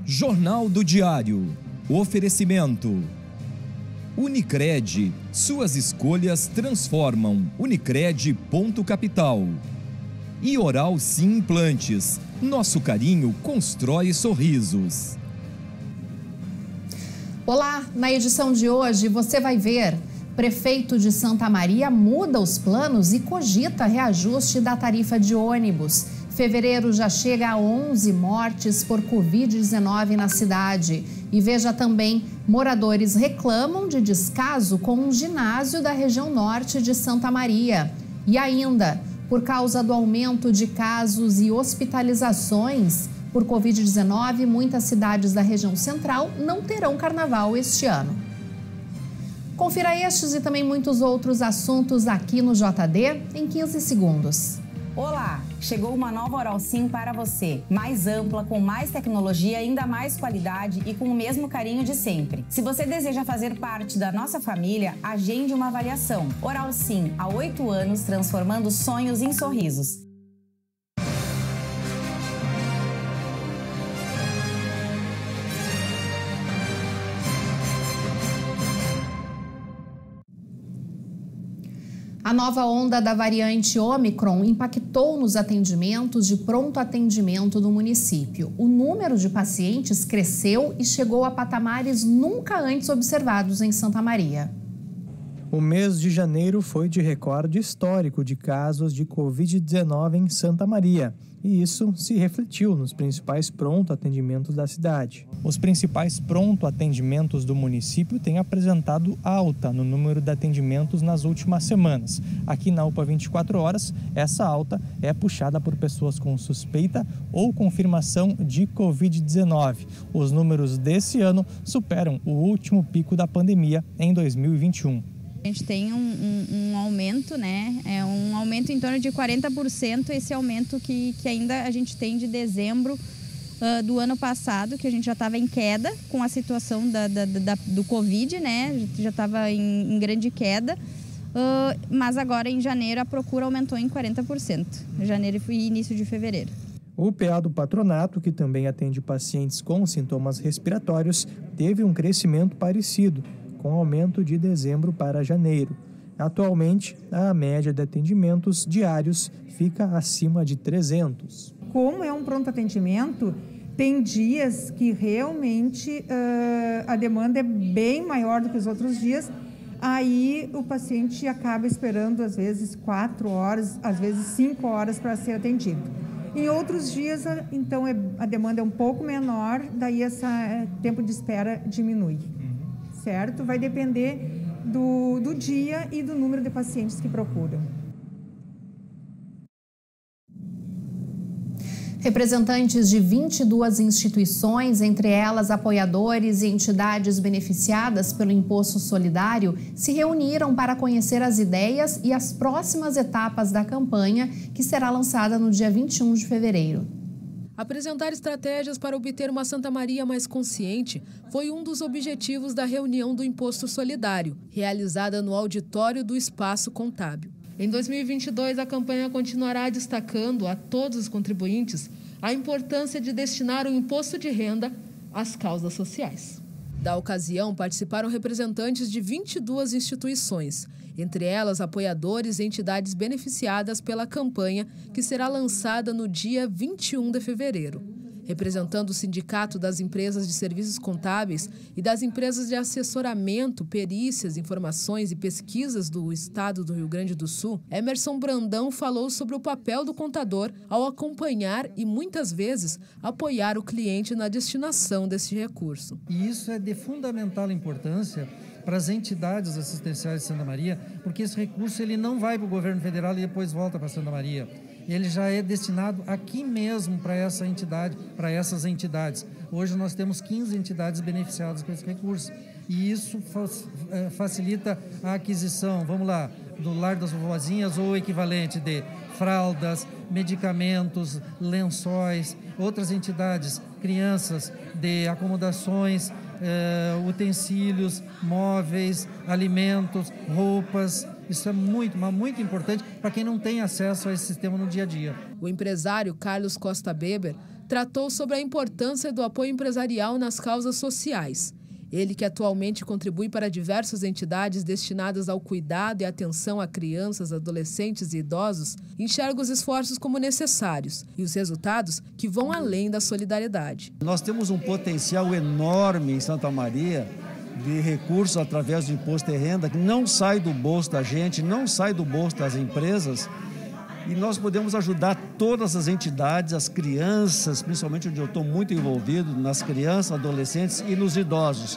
Jornal do Diário. Oferecimento. Unicred. Suas escolhas transformam. Unicred.capital. E Oral Sim Implantes. Nosso carinho constrói sorrisos. Olá, na edição de hoje você vai ver: prefeito de Santa Maria muda os planos e cogita reajuste da tarifa de ônibus. Fevereiro já chega a 11 mortes por Covid-19 na cidade. E veja também, moradores reclamam de descaso com um ginásio da região norte de Santa Maria. E ainda, por causa do aumento de casos e hospitalizações por Covid-19, muitas cidades da região central não terão carnaval este ano. Confira estes e também muitos outros assuntos aqui no JD em 15 segundos. Olá! Chegou uma nova Oral Sim para você. Mais ampla, com mais tecnologia, ainda mais qualidade e com o mesmo carinho de sempre. Se você deseja fazer parte da nossa família, agende uma avaliação. Oral Sim, há 8 anos, transformando sonhos em sorrisos. A nova onda da variante Ômicron impactou nos atendimentos de pronto atendimento do município. O número de pacientes cresceu e chegou a patamares nunca antes observados em Santa Maria. O mês de janeiro foi de recorde histórico de casos de Covid-19 em Santa Maria. E isso se refletiu nos principais pronto-atendimentos da cidade. Os principais pronto-atendimentos do município têm apresentado alta no número de atendimentos nas últimas semanas. Aqui na UPA 24 horas, essa alta é puxada por pessoas com suspeita ou confirmação de Covid-19. Os números desse ano superam o último pico da pandemia em 2021. A gente tem um aumento, né? É um aumento em torno de 40%, esse aumento que ainda a gente tem de dezembro do ano passado, que a gente já estava em queda com a situação do Covid, né? Já estava em grande queda, mas agora em janeiro a procura aumentou em 40%, janeiro e início de fevereiro. O PA do patronato, que também atende pacientes com sintomas respiratórios, teve um crescimento parecido, com aumento de dezembro para janeiro. Atualmente, a média de atendimentos diários fica acima de 300. Como é um pronto atendimento, tem dias que realmente a demanda é bem maior do que os outros dias. Aí o paciente acaba esperando às vezes 4 horas, às vezes 5 horas para ser atendido. Em outros dias, então, a demanda é um pouco menor, daí esse tempo de espera diminui. Certo? Vai depender do dia e do número de pacientes que procuram. Representantes de 22 instituições, entre elas apoiadores e entidades beneficiadas pelo Imposto Solidário, se reuniram para conhecer as ideias e as próximas etapas da campanha, que será lançada no dia 21 de fevereiro. Apresentar estratégias para obter uma Santa Maria mais consciente foi um dos objetivos da reunião do Imposto Solidário, realizada no auditório do Espaço Contábil. Em 2022, a campanha continuará destacando a todos os contribuintes a importância de destinar o imposto de renda às causas sociais. Da ocasião, participaram representantes de 22 instituições, entre elas apoiadores e entidades beneficiadas pela campanha, que será lançada no dia 21 de fevereiro. Representando o Sindicato das Empresas de Serviços Contábeis e das Empresas de Assessoramento, Perícias, Informações e Pesquisas do Estado do Rio Grande do Sul, Emerson Brandão falou sobre o papel do contador ao acompanhar e, muitas vezes, apoiar o cliente na destinação desse recurso. E isso é de fundamental importância para as entidades assistenciais de Santa Maria, porque esse recurso ele não vai para o governo federal e depois volta para Santa Maria. Ele já é destinado aqui mesmo para essa entidade, para essas entidades. Hoje nós temos 15 entidades beneficiadas com esse recurso. E isso facilita a aquisição, vamos lá, do Lar das Vovozinhas ou equivalente de fraldas, medicamentos, lençóis, outras entidades, crianças, de acomodações, utensílios, móveis, alimentos, roupas. Isso é muito importante para quem não tem acesso a esse sistema no dia a dia. O empresário Carlos Costa Beber tratou sobre a importância do apoio empresarial nas causas sociais. Ele, que atualmente contribui para diversas entidades destinadas ao cuidado e atenção a crianças, adolescentes e idosos, enxerga os esforços como necessários e os resultados que vão além da solidariedade. Nós temos um potencial enorme em Santa Maria de recursos através do imposto de renda que não sai do bolso da gente, não sai do bolso das empresas, e nós podemos ajudar todas as entidades, as crianças, principalmente onde eu estou muito envolvido, nas crianças, adolescentes e nos idosos.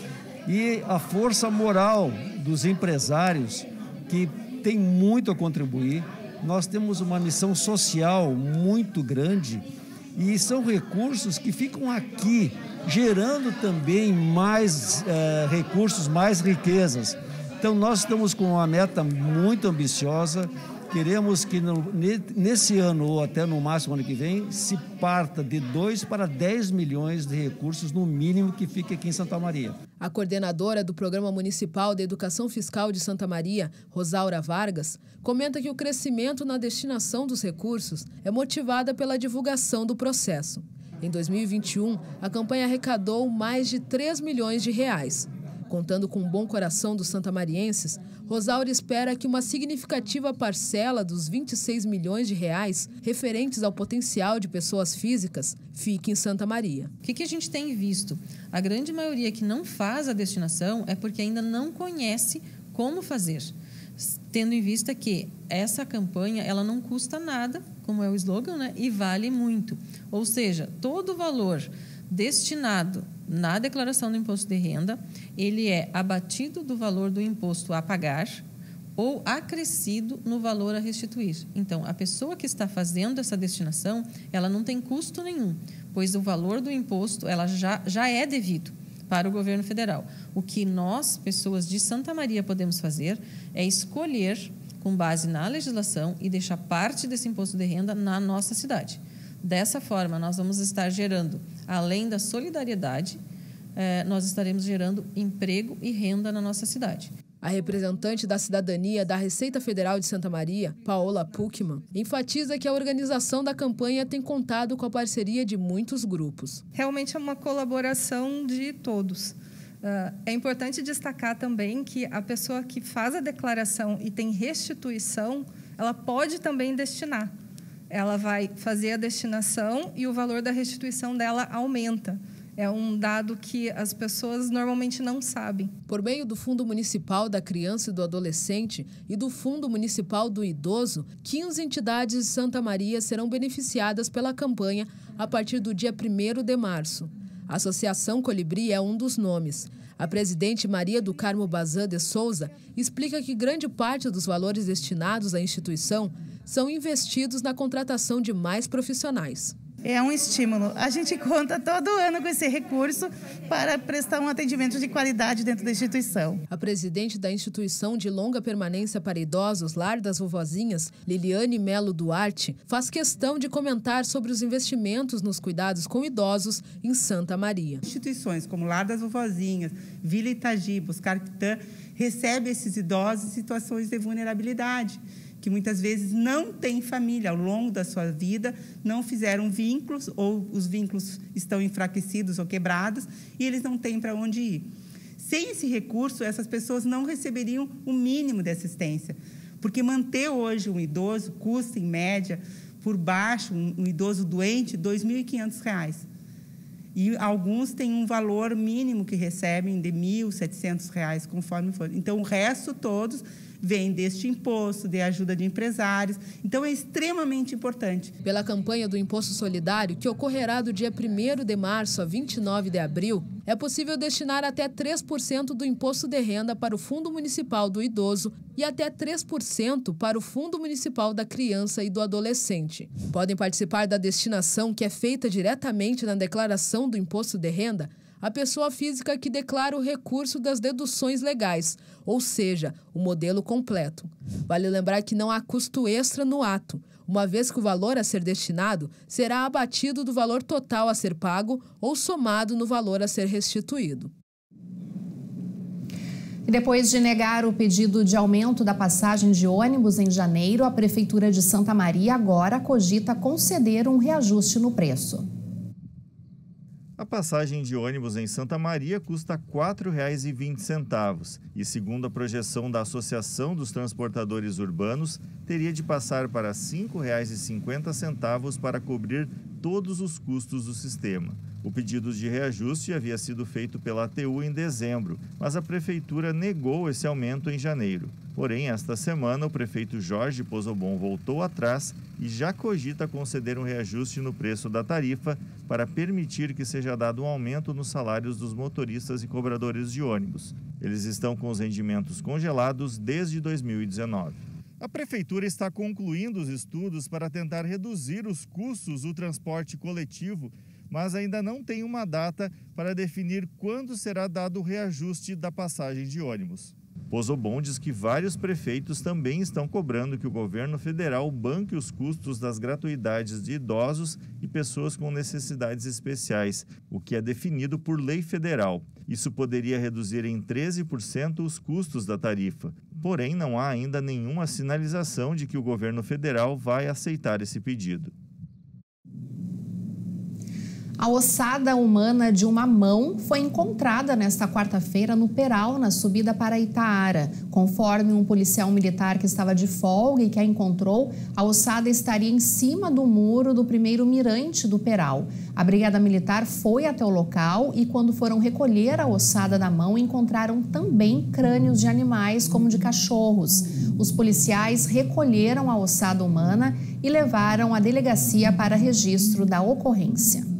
E a força moral dos empresários, que tem muito a contribuir. Nós temos uma missão social muito grande e são recursos que ficam aqui, gerando também mais recursos, mais riquezas. Então, nós estamos com uma meta muito ambiciosa. Queremos que nesse ano ou até no máximo ano que vem se parta de 2 para 10 milhões de recursos no mínimo que fique aqui em Santa Maria. A coordenadora do Programa Municipal de Educação Fiscal de Santa Maria, Rosaura Vargas, comenta que o crescimento na destinação dos recursos é motivada pela divulgação do processo. Em 2021, a campanha arrecadou mais de 3 milhões de reais. Contando com o bom coração dos santamarienses, Rosaura espera que uma significativa parcela dos 26 milhões de reais referentes ao potencial de pessoas físicas fique em Santa Maria. O que a gente tem visto? A grande maioria que não faz a destinação é porque ainda não conhece como fazer, tendo em vista que essa campanha ela não custa nada, como é o slogan, né? E vale muito. Ou seja, todo o valor destinado na declaração do imposto de renda, ele é abatido do valor do imposto a pagar ou acrescido no valor a restituir. Então, a pessoa que está fazendo essa destinação, ela não tem custo nenhum, pois o valor do imposto ela já é devido para o governo federal. O que nós, pessoas de Santa Maria, podemos fazer é escolher, com base na legislação, e deixar parte desse imposto de renda na nossa cidade. Dessa forma, nós vamos estar gerando, além da solidariedade, nós estaremos gerando emprego e renda na nossa cidade. A representante da cidadania da Receita Federal de Santa Maria, Paola Puckman, enfatiza que a organização da campanha tem contado com a parceria de muitos grupos. Realmente é uma colaboração de todos. É importante destacar também que a pessoa que faz a declaração e tem restituição, ela pode também destinar. Ela vai fazer a destinação e o valor da restituição dela aumenta. É um dado que as pessoas normalmente não sabem. Por meio do Fundo Municipal da Criança e do Adolescente e do Fundo Municipal do Idoso, 15 entidades de Santa Maria serão beneficiadas pela campanha a partir do dia 1º de março. A Associação Colibri é um dos nomes. A presidente Maria do Carmo Bazan de Souza explica que grande parte dos valores destinados à instituição são investidos na contratação de mais profissionais. É um estímulo. A gente conta todo ano com esse recurso para prestar um atendimento de qualidade dentro da instituição. A presidente da Instituição de Longa Permanência para Idosos, Lar das Vovozinhas, Liliane Melo Duarte, faz questão de comentar sobre os investimentos nos cuidados com idosos em Santa Maria. Instituições como Lar das Vovozinhas, Vila Itagiba, Oscar Pitã, recebem esses idosos em situações de vulnerabilidade, que muitas vezes não têm família ao longo da sua vida, não fizeram vínculos ou os vínculos estão enfraquecidos ou quebrados e eles não têm para onde ir. Sem esse recurso, essas pessoas não receberiam o mínimo de assistência, porque manter hoje um idoso custa, em média, por baixo, um idoso doente, R$ 2.500. E alguns têm um valor mínimo que recebem de R$ 1.700, conforme for. Então, o resto todos vem deste imposto, de ajuda de empresários. Então, é extremamente importante. Pela campanha do Imposto Solidário, que ocorrerá do dia 1º de março a 29 de abril, é possível destinar até 3% do imposto de renda para o Fundo Municipal do Idoso e até 3% para o Fundo Municipal da Criança e do Adolescente. Podem participar da destinação, que é feita diretamente na declaração do imposto de renda, a pessoa física que declara o recurso das deduções legais, ou seja, o modelo completo. Vale lembrar que não há custo extra no ato, uma vez que o valor a ser destinado será abatido do valor total a ser pago ou somado no valor a ser restituído. E depois de negar o pedido de aumento da passagem de ônibus em janeiro, a Prefeitura de Santa Maria agora cogita conceder um reajuste no preço. A passagem de ônibus em Santa Maria custa R$ 4,20 e, segundo a projeção da Associação dos Transportadores Urbanos, teria de passar para R$ 5,50 para cobrir todos os custos do sistema. O pedido de reajuste havia sido feito pela ATU em dezembro, mas a Prefeitura negou esse aumento em janeiro. Porém, esta semana, o prefeito Jorge Pozobon voltou atrás e já cogita conceder um reajuste no preço da tarifa para permitir que seja dado um aumento nos salários dos motoristas e cobradores de ônibus. Eles estão com os rendimentos congelados desde 2019. A Prefeitura está concluindo os estudos para tentar reduzir os custos do transporte coletivo, mas ainda não tem uma data para definir quando será dado o reajuste da passagem de ônibus. Pozobon diz que vários prefeitos também estão cobrando que o governo federal banque os custos das gratuidades de idosos e pessoas com necessidades especiais, o que é definido por lei federal. Isso poderia reduzir em 13% os custos da tarifa. Porém, não há ainda nenhuma sinalização de que o governo federal vai aceitar esse pedido. A ossada humana de uma mão foi encontrada nesta quarta-feira no Peral, na subida para Itaara. Conforme um policial militar que estava de folga e que a encontrou, a ossada estaria em cima do muro do primeiro mirante do Peral. A Brigada Militar foi até o local e, quando foram recolher a ossada da mão, encontraram também crânios de animais, como de cachorros. Os policiais recolheram a ossada humana e levaram à delegacia para registro da ocorrência.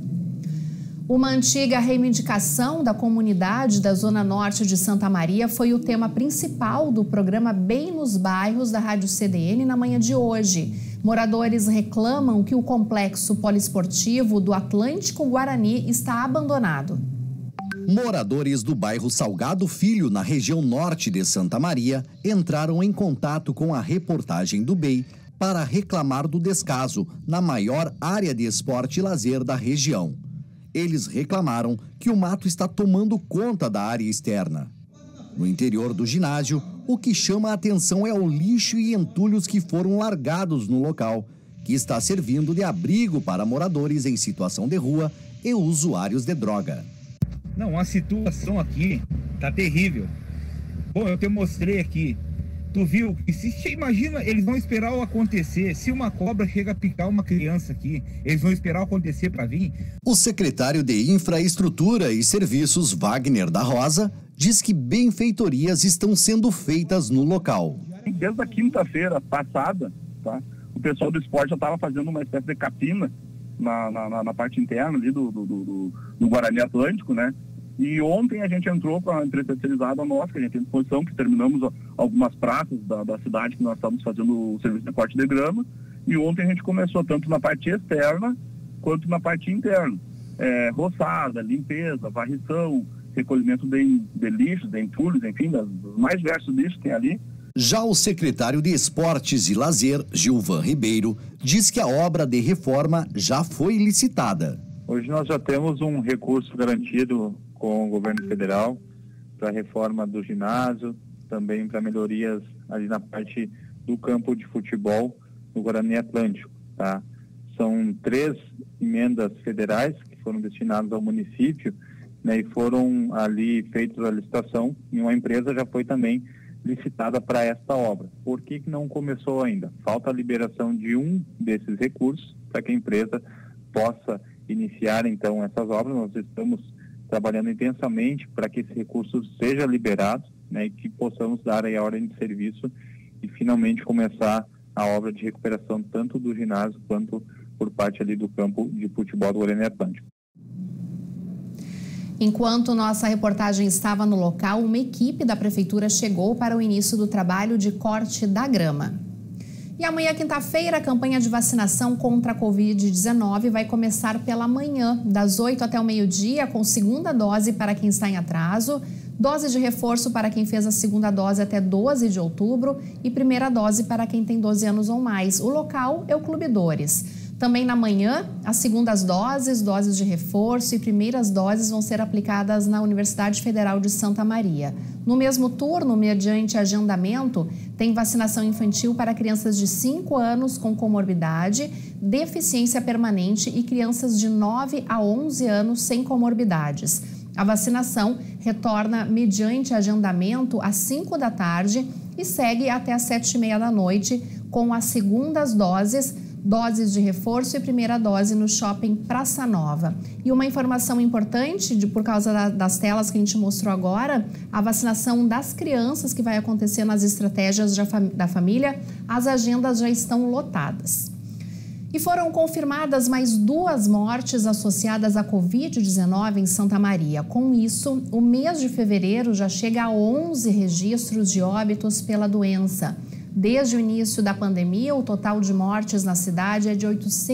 Uma antiga reivindicação da comunidade da Zona Norte de Santa Maria foi o tema principal do programa Bem nos Bairros da Rádio CDN na manhã de hoje. Moradores reclamam que o complexo poliesportivo do Atlântico Guarani está abandonado. Moradores do bairro Salgado Filho, na região norte de Santa Maria, entraram em contato com a reportagem do BEI para reclamar do descaso na maior área de esporte e lazer da região. Eles reclamaram que o mato está tomando conta da área externa. No interior do ginásio, o que chama a atenção é o lixo e entulhos que foram largados no local, que está servindo de abrigo para moradores em situação de rua e usuários de droga. Não, a situação aqui tá terrível. Bom, eu te mostrei aqui. Tu viu? Se imagina, eles vão esperar o acontecer. Se uma cobra chega a picar uma criança aqui, eles vão esperar o acontecer para vir? O secretário de Infraestrutura e Serviços, Wagner da Rosa, diz que benfeitorias estão sendo feitas no local. Desde a quinta-feira passada, tá? O pessoal do esporte já estava fazendo uma espécie de capina na parte interna ali do Guarani Atlântico, né? E ontem a gente entrou com a empresa especializada nossa, que a gente tem disposição, que terminamos algumas praças da cidade que nós estávamos fazendo o serviço de corte de grama. E ontem a gente começou tanto na parte externa quanto na parte interna. Roçada, limpeza, varrição, recolhimento de lixos, de entulhos, enfim, dos mais diversos lixos que tem ali. Já o secretário de Esportes e Lazer, Gilvan Ribeiro, diz que a obra de reforma já foi licitada. Hoje nós já temos um recurso garantido com o governo federal para a reforma do ginásio, também para melhorias ali na parte do campo de futebol no Guarani Atlântico, tá? São 3 emendas federais que foram destinadas ao município, né, e foram ali feitas a licitação e uma empresa já foi também licitada para esta obra. Por que não começou ainda? Falta a liberação de um desses recursos para que a empresa possa iniciar então essas obras. Nós estamos trabalhando intensamente para que esse recurso seja liberado, né, e que possamos dar aí a ordem de serviço e finalmente começar a obra de recuperação tanto do ginásio quanto por parte ali do campo de futebol do Guarani Atlântico. Enquanto nossa reportagem estava no local, uma equipe da Prefeitura chegou para o início do trabalho de corte da grama. E amanhã, quinta-feira, a campanha de vacinação contra a Covid-19 vai começar pela manhã, das 8 até o meio-dia, com segunda dose para quem está em atraso, dose de reforço para quem fez a segunda dose até 12 de outubro e primeira dose para quem tem 12 anos ou mais. O local é o Clube Dores. Também na manhã, as segundas doses, doses de reforço e primeiras doses vão ser aplicadas na Universidade Federal de Santa Maria. No mesmo turno, mediante agendamento, tem vacinação infantil para crianças de 5 anos com comorbidade, deficiência permanente e crianças de 9 a 11 anos sem comorbidades. A vacinação retorna mediante agendamento às 5 da tarde e segue até às 7h30 da noite com as segundas doses de reforço e primeira dose no Shopping Praça Nova. E uma informação importante, por causa das telas que a gente mostrou agora, a vacinação das crianças que vai acontecer nas estratégias da família, as agendas já estão lotadas. E foram confirmadas mais 2 mortes associadas à Covid-19 em Santa Maria. Com isso, o mês de fevereiro já chega a 11 registros de óbitos pela doença. Desde o início da pandemia, o total de mortes na cidade é de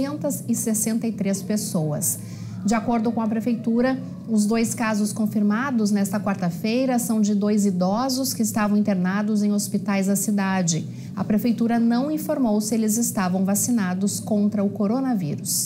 863 pessoas. De acordo com a Prefeitura, os 2 casos confirmados nesta quarta-feira são de 2 idosos que estavam internados em hospitais da cidade. A Prefeitura não informou se eles estavam vacinados contra o coronavírus.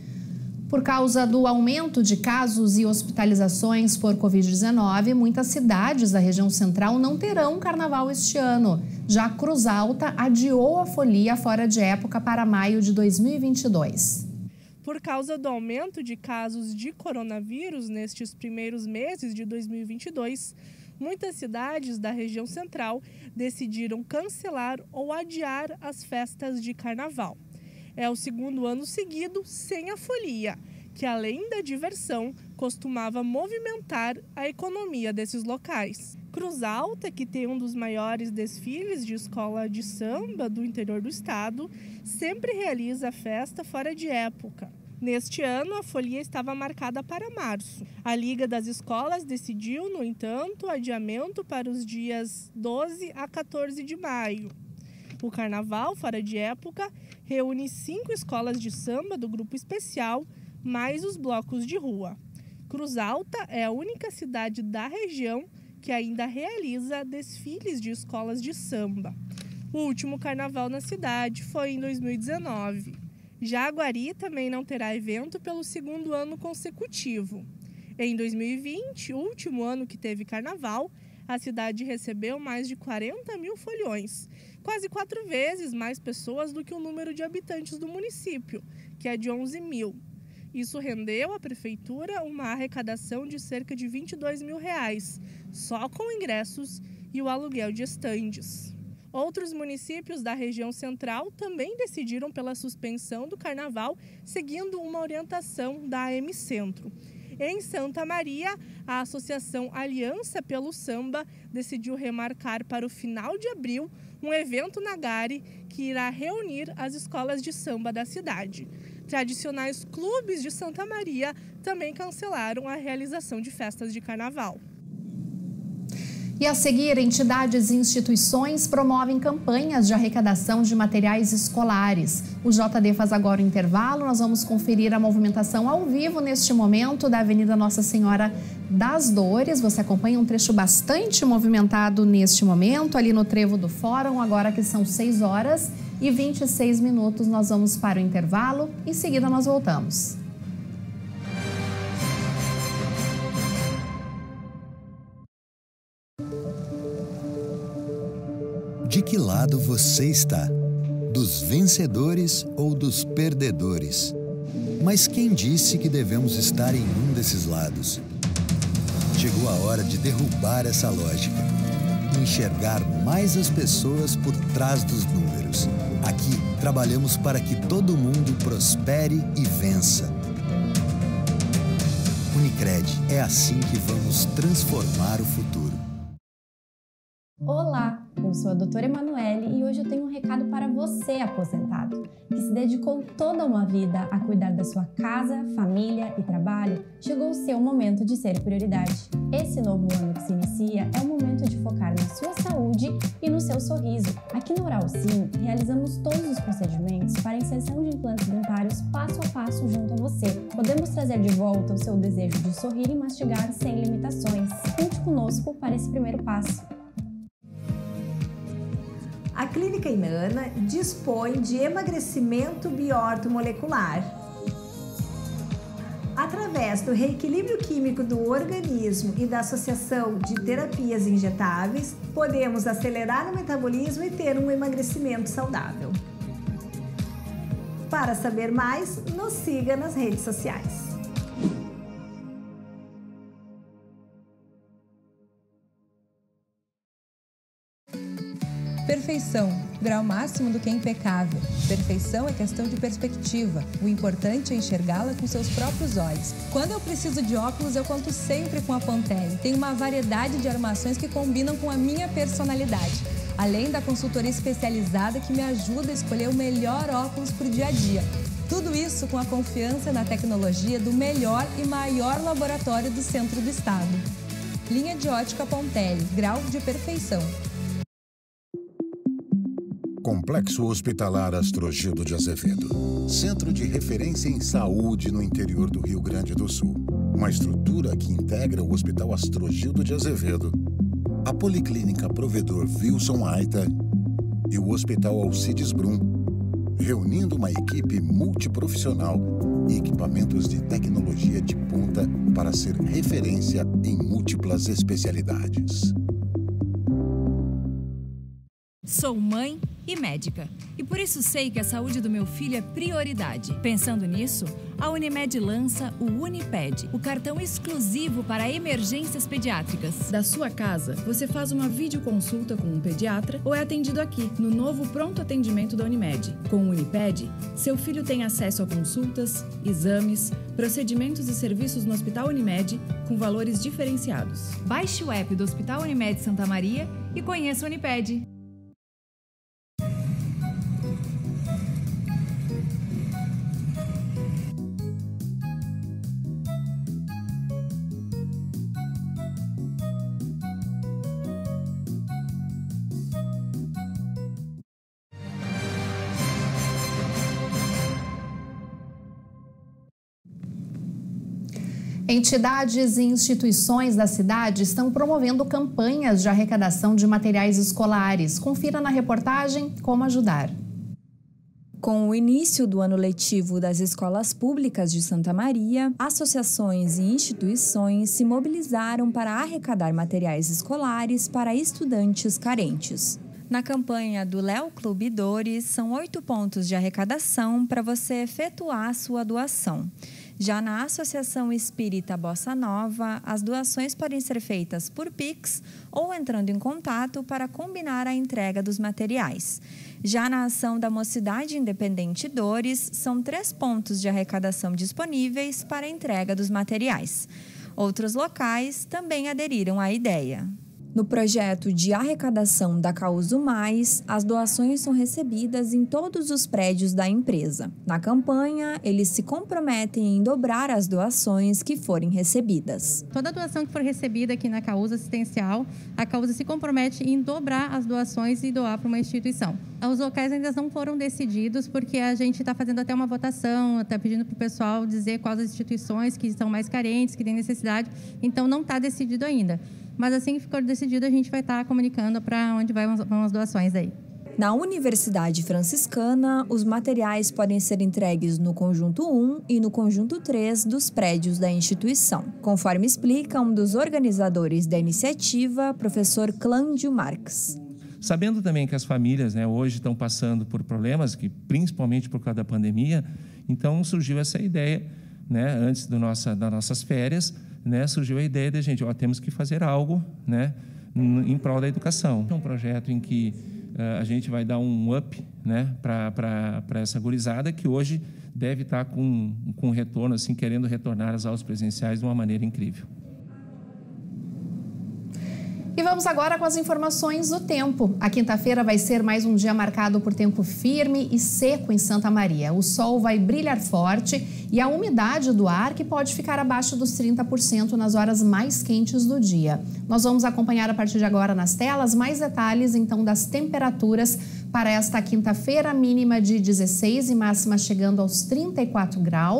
Por causa do aumento de casos e hospitalizações por Covid-19, muitas cidades da região central não terão carnaval este ano. Já Cruz Alta adiou a folia fora de época para maio de 2022. Por causa do aumento de casos de coronavírus nestes primeiros meses de 2022, muitas cidades da região central decidiram cancelar ou adiar as festas de carnaval. É o 2º ano seguido sem a folia, que além da diversão, costumava movimentar a economia desses locais. Cruz Alta, que tem um dos maiores desfiles de escola de samba do interior do estado, sempre realiza a festa fora de época. Neste ano, a folia estava marcada para março. A Liga das Escolas decidiu, no entanto, adiamento para os dias 12 a 14 de maio. O carnaval, fora de época, reúne 5 escolas de samba do grupo especial, mais os blocos de rua. Cruz Alta é a única cidade da região que ainda realiza desfiles de escolas de samba. O último carnaval na cidade foi em 2019. Jaguari também não terá evento pelo 2º ano consecutivo. Em 2020, o último ano que teve carnaval, a cidade recebeu mais de 40 mil foliões, quase 4 vezes mais pessoas do que o número de habitantes do município, que é de 11 mil. Isso rendeu à prefeitura uma arrecadação de cerca de R$22 mil, só com ingressos e o aluguel de estandes. Outros municípios da região central também decidiram pela suspensão do carnaval, seguindo uma orientação da AM Centro. Em Santa Maria, a Associação Aliança pelo Samba decidiu remarcar para o final de abril um evento na Gare que irá reunir as escolas de samba da cidade. Tradicionais clubes de Santa Maria também cancelaram a realização de festas de carnaval. E a seguir, entidades e instituições promovem campanhas de arrecadação de materiais escolares. O JD faz agora o intervalo, nós vamos conferir a movimentação ao vivo neste momento da Avenida Nossa Senhora das Dores. Você acompanha um trecho bastante movimentado neste momento, ali no Trevo do Fórum, agora que são 6h26, nós vamos para o intervalo. Em seguida nós voltamos. De que lado você está? Dos vencedores ou dos perdedores? Mas quem disse que devemos estar em um desses lados? Chegou a hora de derrubar essa lógica. Enxergar mais as pessoas por trás dos números. Aqui, trabalhamos para que todo mundo prospere e vença. Unicred, é assim que vamos transformar o futuro. Olá, eu sou a doutora Emanuele e hoje eu tenho um recado para você, aposentado, que se dedicou toda uma vida a cuidar da sua casa, família e trabalho. Chegou o seu momento de ser prioridade. Esse novo ano que se inicia é o momento de focar na sua saúde e no seu sorriso. Aqui no Oral Sim, realizamos todos os procedimentos para a inserção de implantes dentários passo a passo junto a você. Podemos trazer de volta o seu desejo de sorrir e mastigar sem limitações. Conte conosco para esse primeiro passo. A Clínica Inana dispõe de emagrecimento biortomolecular. Através do reequilíbrio químico do organismo e da associação de terapias injetáveis, podemos acelerar o metabolismo e ter um emagrecimento saudável. Para saber mais, nos siga nas redes sociais. Perfeição, grau máximo do que é impecável. Perfeição é questão de perspectiva. O importante é enxergá-la com seus próprios olhos. Quando eu preciso de óculos, eu conto sempre com a Pontelli. Tem uma variedade de armações que combinam com a minha personalidade. Além da consultoria especializada que me ajuda a escolher o melhor óculos para o dia a dia. Tudo isso com a confiança na tecnologia do melhor e maior laboratório do centro do estado. Linha de ótica Pontelli, grau de perfeição. Complexo Hospitalar Astrogildo de Azevedo. Centro de referência em saúde no interior do Rio Grande do Sul. Uma estrutura que integra o Hospital Astrogildo de Azevedo, a Policlínica Provedor Wilson Aita e o Hospital Alcides Brum, reunindo uma equipe multiprofissional e equipamentos de tecnologia de ponta para ser referência em múltiplas especialidades. Sou mãe e médica, e por isso sei que a saúde do meu filho é prioridade. Pensando nisso, a Unimed lança o Uniped, o cartão exclusivo para emergências pediátricas. Da sua casa, você faz uma videoconsulta com um pediatra ou é atendido aqui, no novo pronto atendimento da Unimed. Com o Uniped, seu filho tem acesso a consultas, exames, procedimentos e serviços no Hospital Unimed com valores diferenciados. Baixe o app do Hospital Unimed Santa Maria e conheça o Uniped. Entidades e instituições da cidade estão promovendo campanhas de arrecadação de materiais escolares. Confira na reportagem como ajudar. Com o início do ano letivo das escolas públicas de Santa Maria, associações e instituições se mobilizaram para arrecadar materiais escolares para estudantes carentes. Na campanha do Léo Clube Dores, são 8 pontos de arrecadação para você efetuar a sua doação. Já na Associação Espírita Bossa Nova, as doações podem ser feitas por Pix ou entrando em contato para combinar a entrega dos materiais. Já na ação da Mocidade Independente Dores, são 3 pontos de arrecadação disponíveis para a entrega dos materiais. Outros locais também aderiram à ideia. No projeto de arrecadação da Causo Mais, as doações são recebidas em todos os prédios da empresa. Na campanha, eles se comprometem em dobrar as doações que forem recebidas. Toda doação que for recebida aqui na Causo Assistencial, a Causo se compromete em dobrar as doações e doar para uma instituição. Os locais ainda não foram decididos porque a gente está fazendo até uma votação, até pedindo para o pessoal dizer quais as instituições que são mais carentes, que têm necessidade, então não está decidido ainda. Mas assim que for decidido, a gente vai estar comunicando para onde vão as doações aí. Na Universidade Franciscana, os materiais podem ser entregues no Conjunto 1 e no Conjunto 3 dos prédios da instituição, conforme explica um dos organizadores da iniciativa, professor Clândio Marques. Sabendo também que as famílias hoje estão passando por problemas, que principalmente por causa da pandemia, então surgiu essa ideia, antes das nossas férias, surgiu a ideia de temos que fazer algo em prol da educação. É um projeto em que a gente vai dar um up para essa gurizada que hoje deve estar com retorno, querendo retornar às aulas presenciais de uma maneira incrível. E vamos agora com as informações do tempo. A quinta-feira vai ser mais um dia marcado por tempo firme e seco em Santa Maria. O sol vai brilhar forte e a umidade do ar que pode ficar abaixo dos 30% nas horas mais quentes do dia. Nós vamos acompanhar a partir de agora nas telas mais detalhes então das temperaturas para esta quinta-feira, mínima de 16 e máxima chegando aos 34 graus.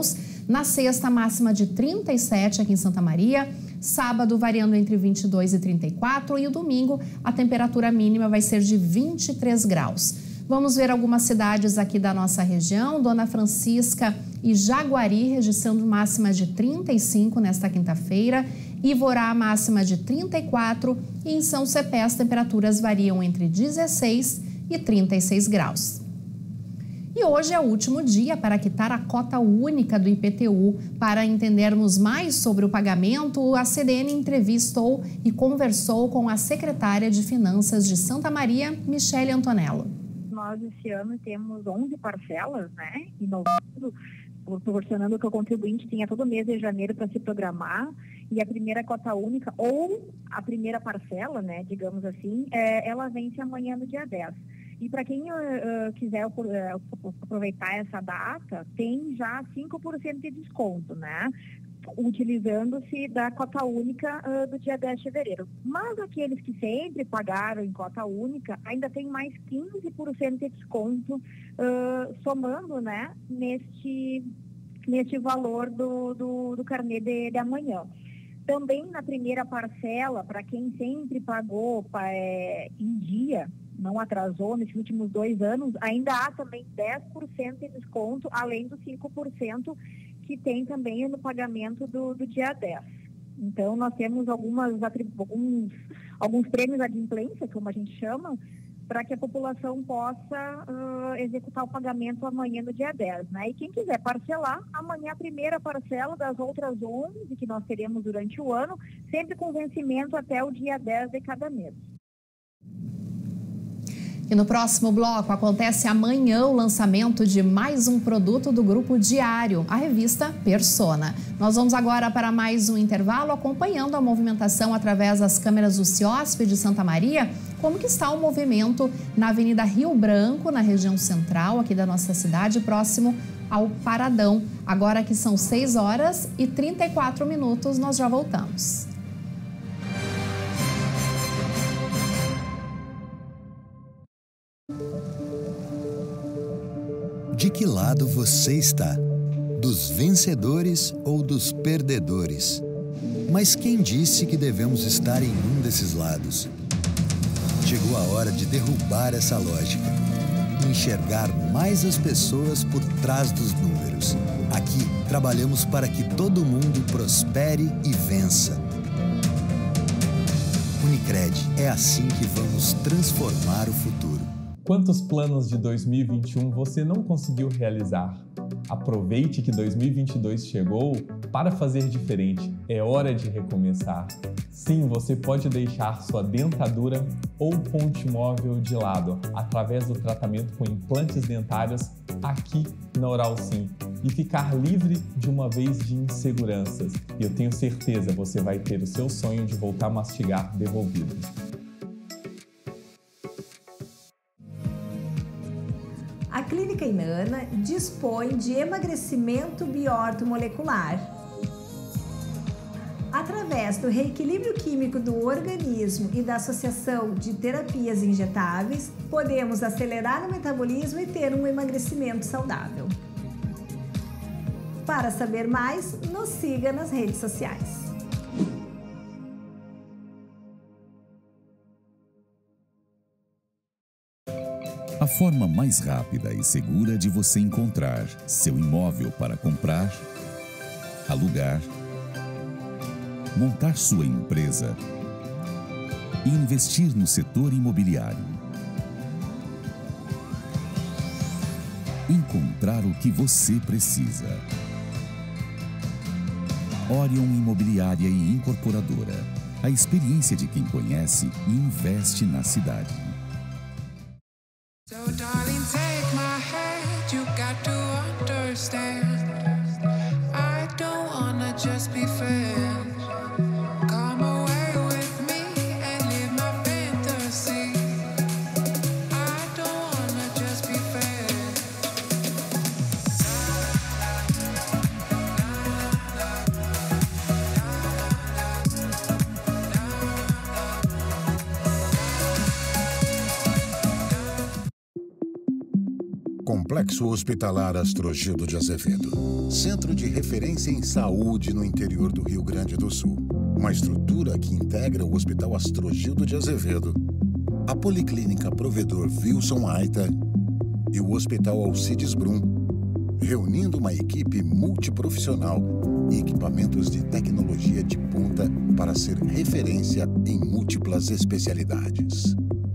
Na sexta, máxima de 37 aqui em Santa Maria. Sábado, variando entre 22 e 34. E o domingo, a temperatura mínima vai ser de 23 graus. Vamos ver algumas cidades aqui da nossa região. Dona Francisca e Jaguari, registrando máxima de 35 nesta quinta-feira. Ivorá, máxima de 34. E em São Cepé, as temperaturas variam entre 16 e 36 graus. E hoje é o último dia para quitar a cota única do IPTU. Para entendermos mais sobre o pagamento, a CDN entrevistou e conversou com a secretária de Finanças de Santa Maria, Michele Antonello. Nós, esse ano, temos 11 parcelas, né? Inovando, proporcionando que o contribuinte tenha todo mês de janeiro para se programar. E a primeira cota única, ou a primeira parcela, né, digamos assim, ela vence amanhã no dia 10. E para quem quiser aproveitar essa data, tem já 5% de desconto, né? Utilizando-se da cota única do dia 10 de fevereiro. Mas aqueles que sempre pagaram em cota única, ainda tem mais 15% de desconto, somando, né, neste valor do carnê de amanhã. Também na primeira parcela, para quem sempre pagou em dia, não atrasou nesses últimos 2 anos, ainda há também 10% de desconto, além dos 5% que tem também no pagamento do dia 10. Então, nós temos alguns prêmios adimplência, como a gente chama, para que a população possa executar o pagamento amanhã no dia 10. Né? E quem quiser parcelar, amanhã a primeira parcela das outras 11 que nós teremos durante o ano, sempre com vencimento até o dia 10 de cada mês. E no próximo bloco acontece amanhã o lançamento de mais um produto do Grupo Diário, a revista Persona. Nós vamos agora para mais um intervalo, acompanhando a movimentação através das câmeras do CIOSP de Santa Maria. Como que está o movimento na Avenida Rio Branco, na região central aqui da nossa cidade, próximo ao Paradão. Agora que são 6 horas e 34 minutos, nós já voltamos. De que lado você está? Dos vencedores ou dos perdedores? Mas quem disse que devemos estar em um desses lados? Chegou a hora de derrubar essa lógica. Enxergar mais as pessoas por trás dos números. Aqui, trabalhamos para que todo mundo prospere e vença. Unicred, é assim que vamos transformar o futuro. Quantos planos de 2021 você não conseguiu realizar? Aproveite que 2022 chegou para fazer diferente. É hora de recomeçar. Sim, você pode deixar sua dentadura ou ponte móvel de lado através do tratamento com implantes dentários aqui na Oral Sim e ficar livre de uma vez de inseguranças. E eu tenho certeza você vai ter o seu sonho de voltar a mastigar devolvido. A Clínica Inana dispõe de emagrecimento bioortomolecular. Através do reequilíbrio químico do organismo e da associação de terapias injetáveis, podemos acelerar o metabolismo e ter um emagrecimento saudável. Para saber mais, nos siga nas redes sociais. A forma mais rápida e segura de você encontrar seu imóvel para comprar, alugar, montar sua empresa e investir no setor imobiliário. Encontrar o que você precisa. Orion Imobiliária e Incorporadora. A experiência de quem conhece e investe na cidade. So darling, take my hand, you got to understand. I don't wanna just be friends. Come away with me and live my fantasy. I don't wanna just be friends. Complexo Hospitalar Astrogildo de Azevedo. Centro de referência em saúde no interior do Rio Grande do Sul. Uma estrutura que integra o Hospital Astrogildo de Azevedo, a Policlínica Provedor Wilson Aita e o Hospital Alcides Brum, reunindo uma equipe multiprofissional e equipamentos de tecnologia de ponta para ser referência em múltiplas especialidades.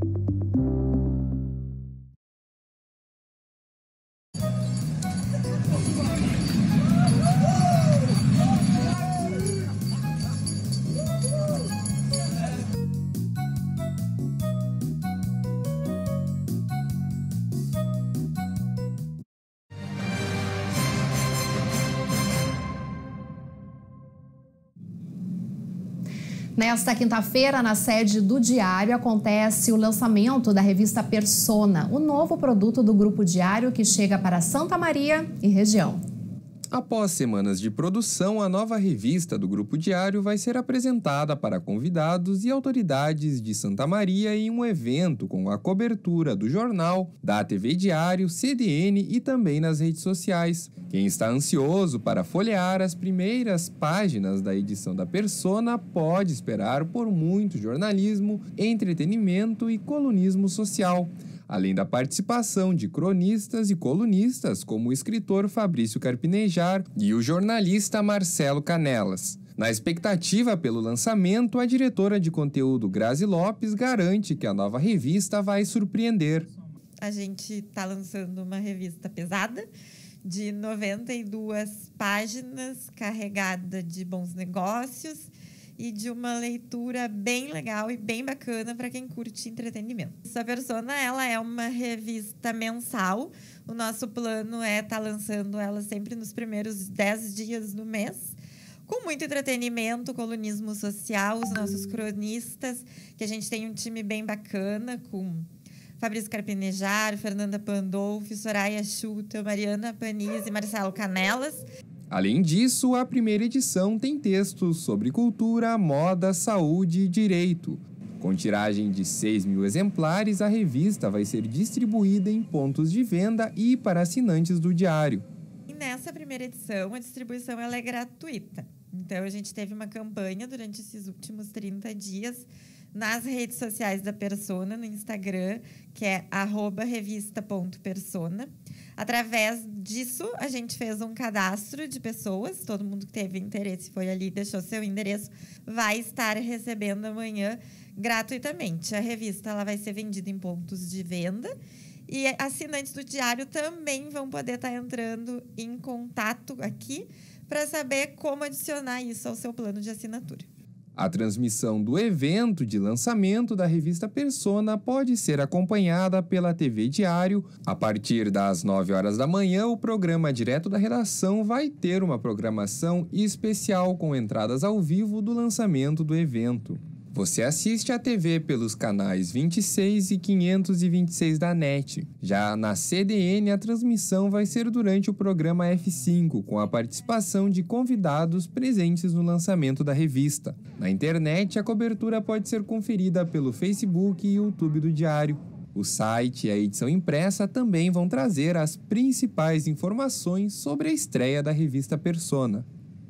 Nesta quinta-feira, na sede do Diário, acontece o lançamento da revista Persona, o novo produto do Grupo Diário que chega para Santa Maria e região. Após semanas de produção, a nova revista do Grupo Diário vai ser apresentada para convidados e autoridades de Santa Maria em um evento com a cobertura do jornal, da TV Diário, CDN e também nas redes sociais. Quem está ansioso para folhear as primeiras páginas da edição da Persona pode esperar por muito jornalismo, entretenimento e colunismo social, além da participação de cronistas e colunistas como o escritor Fabrício Carpinejar e o jornalista Marcelo Canelas. Na expectativa pelo lançamento, a diretora de conteúdo Grazi Lopes garante que a nova revista vai surpreender. A gente está lançando uma revista pesada, de 92 páginas, carregada de bons negócios e de uma leitura bem legal e bem bacana para quem curte entretenimento. Essa Persona, ela é uma revista mensal. O nosso plano é estar lançando ela sempre nos primeiros 10 dias do mês, com muito entretenimento, colunismo social, os nossos cronistas, que a gente tem um time bem bacana, com Fabrício Carpinejar, Fernanda Pandolfi, Soraya Schulte, Mariana Paniz e Marcelo Canelas. Além disso, a primeira edição tem textos sobre cultura, moda, saúde e direito. Com tiragem de 6.000 exemplares, a revista vai ser distribuída em pontos de venda e para assinantes do Diário. E nessa primeira edição, a distribuição ela é gratuita. Então, a gente teve uma campanha durante esses últimos 30 dias nas redes sociais da Persona, no Instagram, que é @revista.persona. Através disso, a gente fez um cadastro de pessoas. Todo mundo que teve interesse foi ali, deixou seu endereço, vai estar recebendo amanhã gratuitamente. A revista ela vai ser vendida em pontos de venda e assinantes do Diário também vão poder estar entrando em contato aqui para saber como adicionar isso ao seu plano de assinatura. A transmissão do evento de lançamento da revista Persona pode ser acompanhada pela TV Diário. A partir das 9 horas da manhã, o programa Direto da Redação vai ter uma programação especial com entradas ao vivo do lançamento do evento. Você assiste à TV pelos canais 26 e 526 da NET. Já na CDN, a transmissão vai ser durante o programa F5, com a participação de convidados presentes no lançamento da revista. Na internet, a cobertura pode ser conferida pelo Facebook e YouTube do Diário. O site e a edição impressa também vão trazer as principais informações sobre a estreia da revista Persona.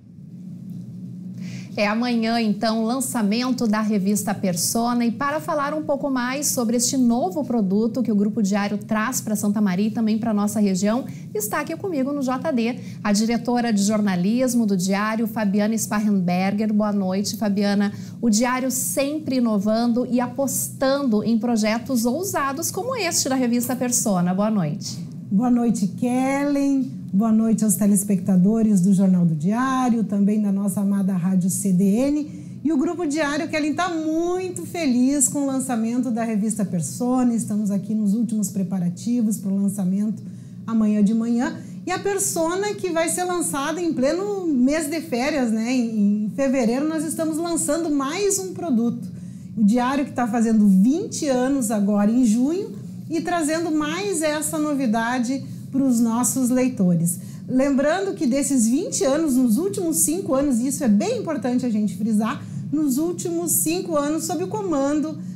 É amanhã, então, o lançamento da revista Persona. E para falar um pouco mais sobre este novo produto que o Grupo Diário traz para Santa Maria e também para a nossa região, está aqui comigo no JD a diretora de jornalismo do Diário, Fabiana Sparrenberger. Boa noite, Fabiana. O Diário sempre inovando e apostando em projetos ousados como este da revista Persona. Boa noite. Boa noite, Kellen. Boa noite aos telespectadores do Jornal do Diário, também da nossa amada Rádio CDN. E o Grupo Diário, Kellen, está muito feliz com o lançamento da revista Persona. Estamos aqui nos últimos preparativos para o lançamento amanhã de manhã. E a Persona que vai ser lançada em pleno mês de férias, né? Em fevereiro nós estamos lançando mais um produto. O Diário que está fazendo 20 anos agora em junho e trazendo mais essa novidade para os nossos leitores. Lembrando que desses 20 anos, nos últimos 5 anos, e isso é bem importante a gente frisar, nos últimos 5 anos, sob o comando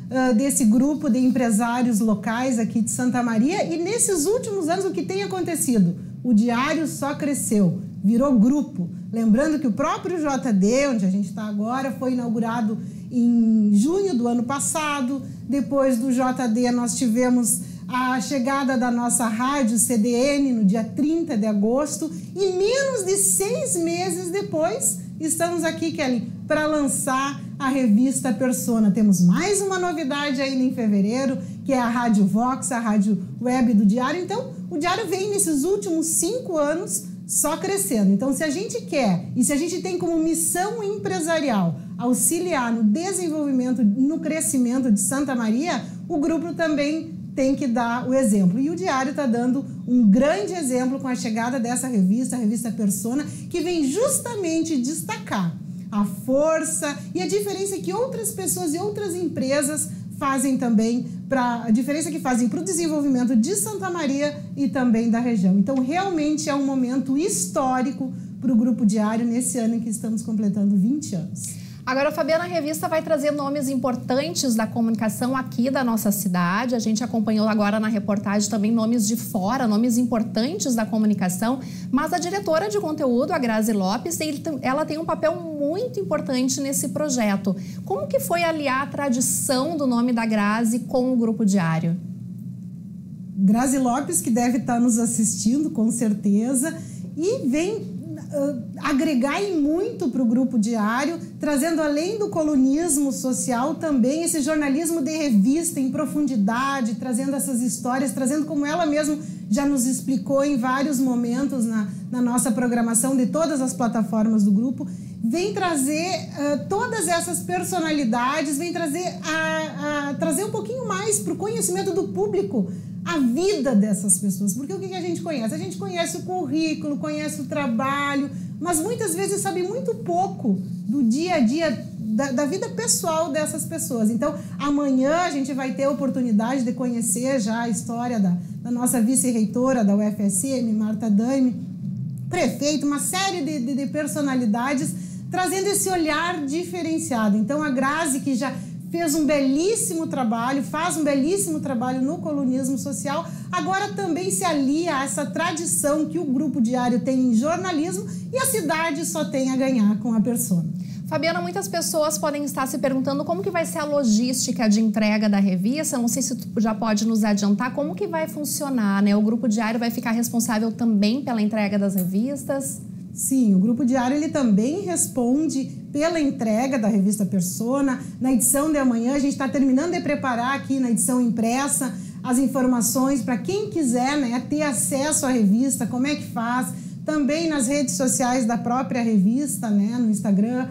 desse grupo de empresários locais aqui de Santa Maria. E nesses últimos anos, o que tem acontecido? O Diário só cresceu, virou grupo. Lembrando que o próprio JD, onde a gente está agora, foi inaugurado em junho do ano passado. Depois do JD, nós tivemos a chegada da nossa rádio CDN no dia 30 de agosto. E menos de 6 meses depois, estamos aqui, Kelly, para lançar a revista Persona. Temos mais uma novidade ainda em fevereiro, que é a Rádio Vox, a rádio web do Diário. Então, o Diário vem nesses últimos 5 anos só crescendo. Então, se a gente quer e se a gente tem como missão empresarial auxiliar no desenvolvimento, no crescimento de Santa Maria, o grupo também tem que dar o exemplo. E o Diário está dando um grande exemplo com a chegada dessa revista, a revista Persona, que vem justamente destacar a força e a diferença que outras pessoas e outras empresas fazem também, a diferença que fazem para o desenvolvimento de Santa Maria e também da região. Então, realmente é um momento histórico para o Grupo Diário nesse ano em que estamos completando 20 anos. Agora, Fabiana, a revista vai trazer nomes importantes da comunicação aqui da nossa cidade. A gente acompanhou agora na reportagem também nomes de fora, nomes importantes da comunicação. Mas a diretora de conteúdo, a Grazi Lopes, ela tem um papel muito importante nesse projeto. Como que foi aliar a tradição do nome da Grazi com o Grupo Diário? Grazi Lopes, que deve estar nos assistindo, com certeza, e vem agregar em muito para o Grupo Diário, trazendo além do colunismo social também esse jornalismo de revista em profundidade, trazendo essas histórias, trazendo, como ela mesma já nos explicou em vários momentos na nossa programação de todas as plataformas do grupo, vem trazer todas essas personalidades, vem trazer, trazer um pouquinho mais para o conhecimento do público a vida dessas pessoas. Porque o que a gente conhece? A gente conhece o currículo, conhece o trabalho, mas muitas vezes sabe muito pouco do dia a dia, da vida pessoal dessas pessoas. Então, amanhã a gente vai ter a oportunidade de conhecer já a história da nossa vice-reitora da UFSM, Marta Daime, prefeito, uma série de personalidades trazendo esse olhar diferenciado. Então, a Grazi, que já fez um belíssimo trabalho, faz um belíssimo trabalho no colunismo social, agora também se alia a essa tradição que o Grupo Diário tem em jornalismo e a cidade só tem a ganhar com a Persona. Fabiana, muitas pessoas podem estar se perguntando como que vai ser a logística de entrega da revista. Não sei se tu já pode nos adiantar como que vai funcionar, né? O Grupo Diário vai ficar responsável também pela entrega das revistas? Sim, o Grupo Diário ele também responde pela entrega da revista Persona. Na edição de amanhã, a gente está terminando de preparar aqui na edição impressa as informações para quem quiser, né, ter acesso à revista, como é que faz. Também nas redes sociais da própria revista, né, no Instagram,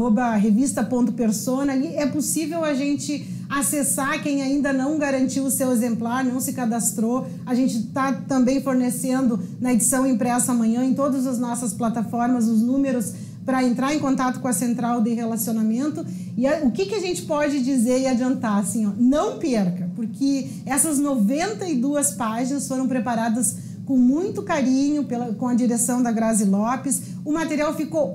@revista.persona, ali é possível a gente acessar. Quem ainda não garantiu o seu exemplar, não se cadastrou, a gente está também fornecendo na edição impressa amanhã em todas as nossas plataformas os números para entrar em contato com a central de relacionamento. E o que a gente pode dizer e adiantar? Assim, ó, não perca, porque essas 92 páginas foram preparadas com muito carinho com a direção da Grazi Lopes. O material ficou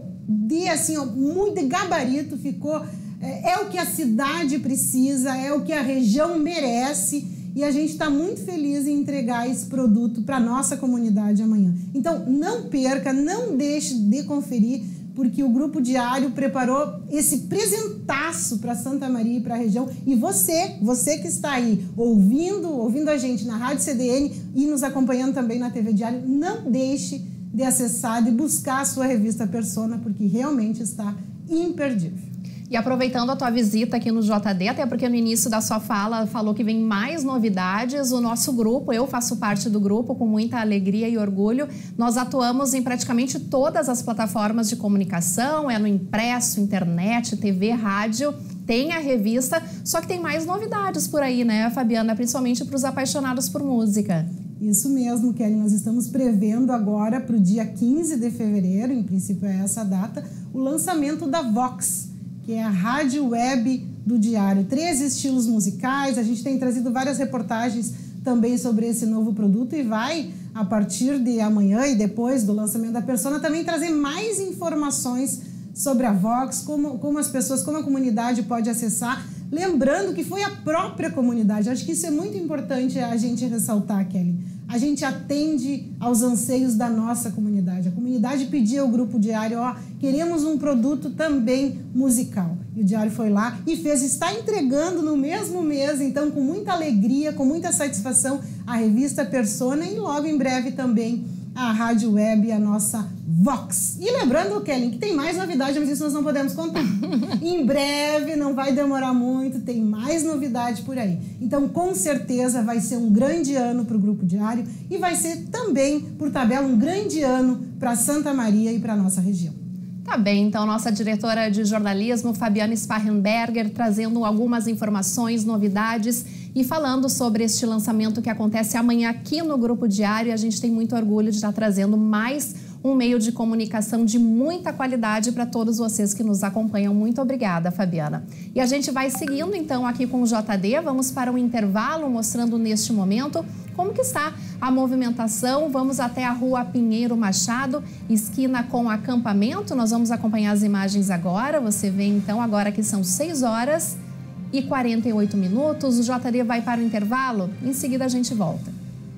muito de gabarito, ficou... É o que a cidade precisa, é o que a região merece, e a gente está muito feliz em entregar esse produto para a nossa comunidade amanhã. Então, não perca, não deixe de conferir, porque o Grupo Diário preparou esse presentaço para Santa Maria e para a região. E você que está aí ouvindo a gente na Rádio CDN e nos acompanhando também na TV Diário, não deixe de acessar, de buscar a sua revista Persona, porque realmente está imperdível. E aproveitando a tua visita aqui no JD, até porque no início da sua fala falou que vem mais novidades, o nosso grupo, eu faço parte do grupo com muita alegria e orgulho, nós atuamos em praticamente todas as plataformas de comunicação, no impresso, internet, TV, rádio, tem a revista, só que tem mais novidades por aí, né, Fabiana, principalmente para os apaixonados por música. Isso mesmo, Kelly, nós estamos prevendo agora para o dia 15 de fevereiro, em princípio é essa data, o lançamento da Vox, que é a rádio web do Diário. 3 estilos musicais, a gente tem trazido várias reportagens também sobre esse novo produto e vai, a partir de amanhã e depois do lançamento da Persona, também trazer mais informações sobre a Vox, como as pessoas, como a comunidade pode acessar. lembrando que foi a própria comunidade. Acho que isso é muito importante a gente ressaltar, Kelly. A gente atende aos anseios da nossa comunidade. A comunidade pedia ao Grupo Diário, queremos um produto também musical. E o Diário foi lá e fez, está entregando no mesmo mês, então com muita alegria, com muita satisfação, a revista Persona e logo em breve também a Rádio Web, a nossa Vox. E lembrando, Kelly, que tem mais novidade, mas isso nós não podemos contar. Em breve, não vai demorar muito, tem mais novidade por aí. Então, com certeza, vai ser um grande ano para o Grupo Diário e vai ser também, por tabela, um grande ano para Santa Maria e para a nossa região. Tá bem, então nossa diretora de jornalismo, Fabiana Sparrenberger, trazendo algumas informações, novidades e falando sobre este lançamento que acontece amanhã aqui no Grupo Diário. A gente tem muito orgulho de estar trazendo mais um meio de comunicação de muita qualidade para todos vocês que nos acompanham. Muito obrigada, Fabiana. E a gente vai seguindo então aqui com o JD, vamos para um intervalo mostrando neste momento como que está a movimentação. Vamos até a Rua Pinheiro Machado, esquina com acampamento. Nós vamos acompanhar as imagens agora. Você vê então agora que são 6h48. O JD vai para o intervalo, em seguida a gente volta.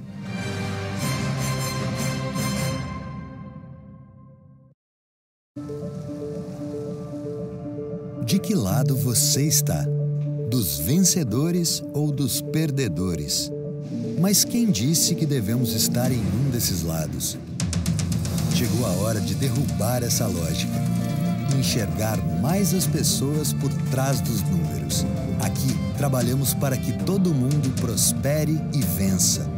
De que lado você está? Dos vencedores ou dos perdedores? Mas quem disse que devemos estar em um desses lados? Chegou a hora de derrubar essa lógica e enxergar mais as pessoas por trás dos números. Aqui, trabalhamos para que todo mundo prospere e vença.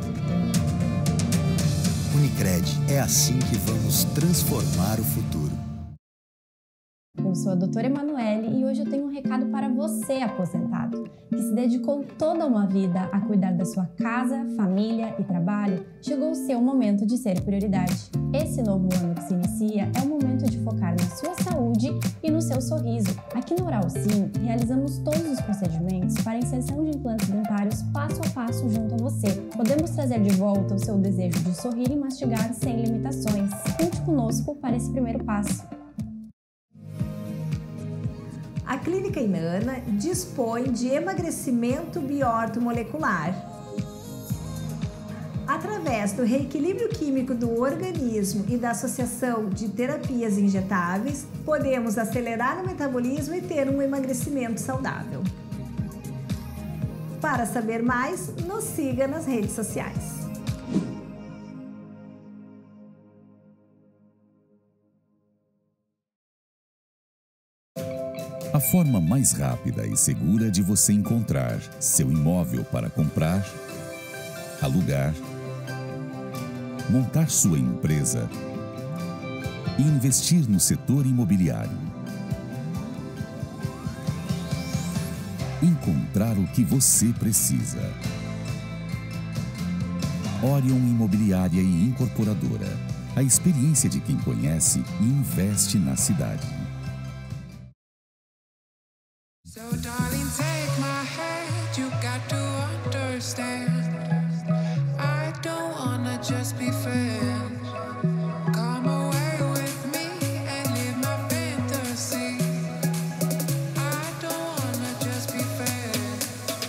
Unicred, é assim que vamos transformar o futuro. Eu sou a doutora Emanuele e hoje eu tenho um recado para você, aposentado, que se dedicou toda uma vida a cuidar da sua casa, família e trabalho. Chegou o seu momento de ser prioridade. Esse novo ano que se inicia é o momento de focar na sua saúde e no seu sorriso. Aqui no Oral Sim, realizamos todos os procedimentos para a inserção de implantes dentários passo a passo junto a você. Podemos trazer de volta o seu desejo de sorrir e mastigar sem limitações. Conte conosco para esse primeiro passo. A Clínica Inana dispõe de emagrecimento biortomolecular. Através do reequilíbrio químico do organismo e da associação de terapias injetáveis, podemos acelerar o metabolismo e ter um emagrecimento saudável. Para saber mais, nos siga nas redes sociais. A forma mais rápida e segura de você encontrar seu imóvel para comprar, alugar, montar sua empresa e investir no setor imobiliário. Encontrar o que você precisa. Orion Imobiliária e Incorporadora. A experiência de quem conhece e investe na cidade. So darling, take my hand, you got to understand. I don't wanna just be friends. Come away with me and live my fantasy. I don't wanna just be friends.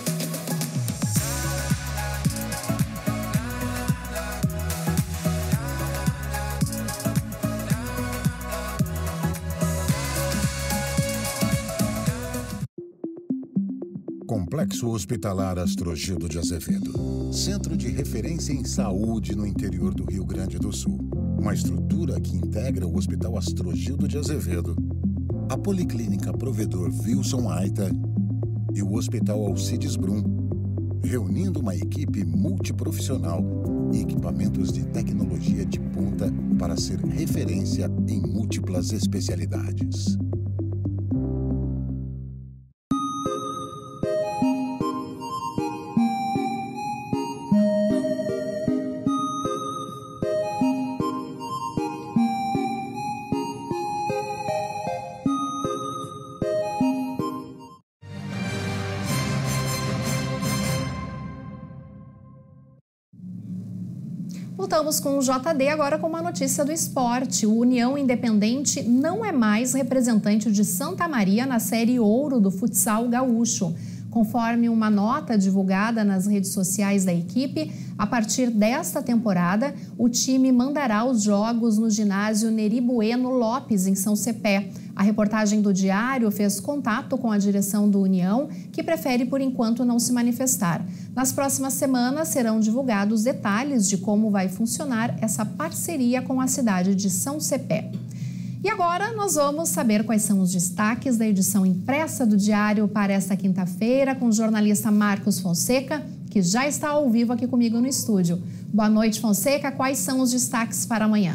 Complexo Hospitalar Astrogildo de Azevedo. Centro de referência em saúde no interior do Rio Grande do Sul. Uma estrutura que integra o Hospital Astrogildo de Azevedo, a Policlínica Provedor Wilson Aita e o Hospital Alcides Brum, reunindo uma equipe multiprofissional e equipamentos de tecnologia de ponta para ser referência em múltiplas especialidades. voltamos com o JD agora com uma notícia do esporte. O União Independente não é mais representante de Santa Maria na Série Ouro do futsal gaúcho. Conforme uma nota divulgada nas redes sociais da equipe, a partir desta temporada, o time mandará os jogos no ginásio Neri Bueno Lopes, em São Cepé. A reportagem do Diário fez contato com a direção do União, que prefere, por enquanto, não se manifestar. Nas próximas semanas, serão divulgados detalhes de como vai funcionar essa parceria com a cidade de São Cepé. E agora nós vamos saber quais são os destaques da edição impressa do Diário para esta quinta-feira com o jornalista Marcos Fonseca, que já está ao vivo aqui comigo no estúdio. Boa noite, Fonseca. Quais são os destaques para amanhã?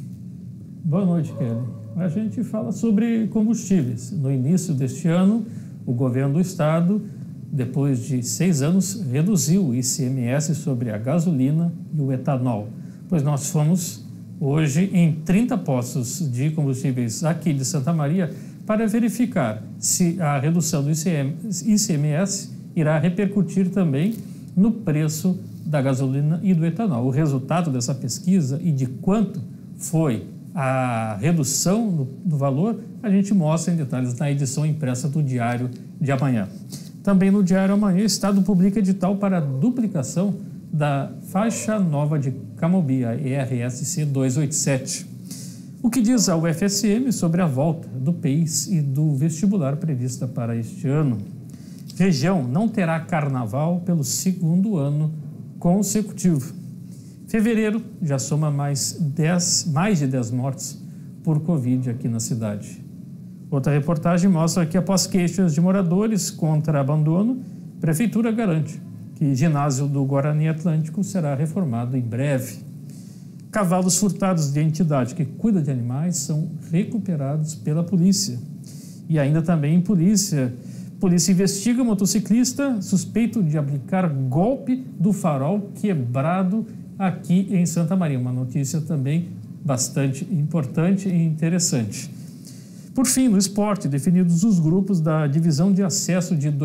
Boa noite, Kelly. A gente fala sobre combustíveis. No início deste ano, o governo do estado, depois de 6 anos, reduziu o ICMS sobre a gasolina e o etanol, pois nós fomos hoje em 30 postos de combustíveis aqui de Santa Maria para verificar se a redução do ICMS irá repercutir também no preço da gasolina e do etanol. O resultado dessa pesquisa e de quanto foi a redução do valor, a gente mostra em detalhes na edição impressa do Diário de amanhã. Também no Diário amanhã, o Estado publica edital para a duplicação da faixa nova de Camobi, a ERSC 287. O que diz a UFSM sobre a volta do PEIS e do vestibular prevista para este ano? Região não terá carnaval pelo 2º ano consecutivo. Fevereiro já soma mais de 10 mortes por Covid aqui na cidade. Outra reportagem mostra que, após queixas de moradores contra abandono, a Prefeitura garante que o ginásio do Guarani Atlântico será reformado em breve. Cavalos furtados de entidade que cuida de animais são recuperados pela polícia. E ainda também polícia investiga motociclista suspeito de aplicar golpe do farol quebrado aqui em Santa Maria. Uma notícia também bastante importante e interessante. Por fim, no esporte, definidos os grupos da divisão de acesso de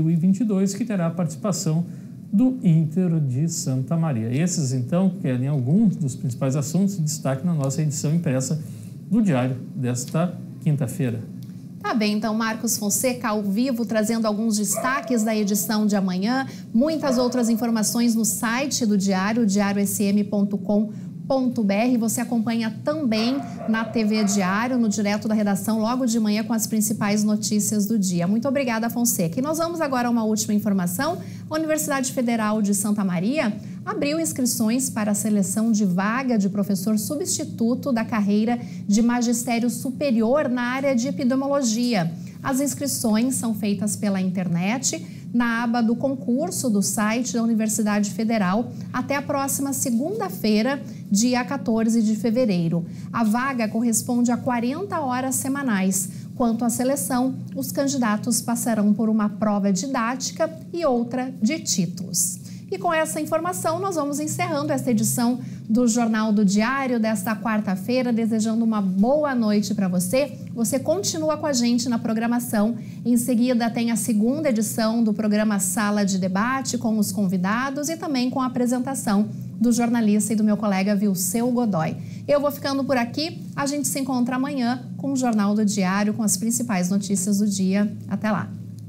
2022, que terá a participação do Inter de Santa Maria. Esses, então, querem alguns dos principais assuntos de destaque na nossa edição impressa do Diário desta quinta-feira. Tá bem, então, Marcos Fonseca ao vivo, trazendo alguns destaques da edição de amanhã. Muitas outras informações no site do Diário, diariosm.com.br. Você acompanha também na TV Diário, no Direto da Redação, logo de manhã com as principais notícias do dia. Muito obrigada, Fonseca. E nós vamos agora a uma última informação. A Universidade Federal de Santa Maria abriu inscrições para a seleção de vaga de professor substituto da carreira de magistério superior na área de epidemiologia. As inscrições são feitas pela internet, na aba do concurso do site da Universidade Federal, até a próxima segunda-feira, dia 14 de fevereiro. A vaga corresponde a 40 horas semanais. Quanto à seleção, os candidatos passarão por uma prova didática e outra de títulos. E com essa informação, nós vamos encerrando esta edição do Jornal do Diário desta quarta-feira, desejando uma boa noite para você. Você continua com a gente na programação. Em seguida, tem a segunda edição do programa Sala de Debate com os convidados e também com a apresentação do jornalista e do meu colega Vilceu Godoy. Eu vou ficando por aqui. A gente se encontra amanhã com o Jornal do Diário, com as principais notícias do dia. Até lá.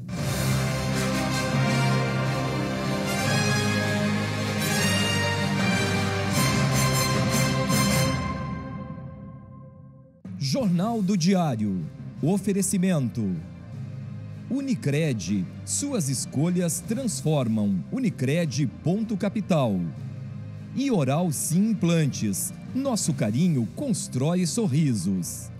Jornal do Diário. Oferecimento. Unicred. Suas escolhas transformam. Unicred.capital. E Oral Sim Implantes. Nosso carinho constrói sorrisos.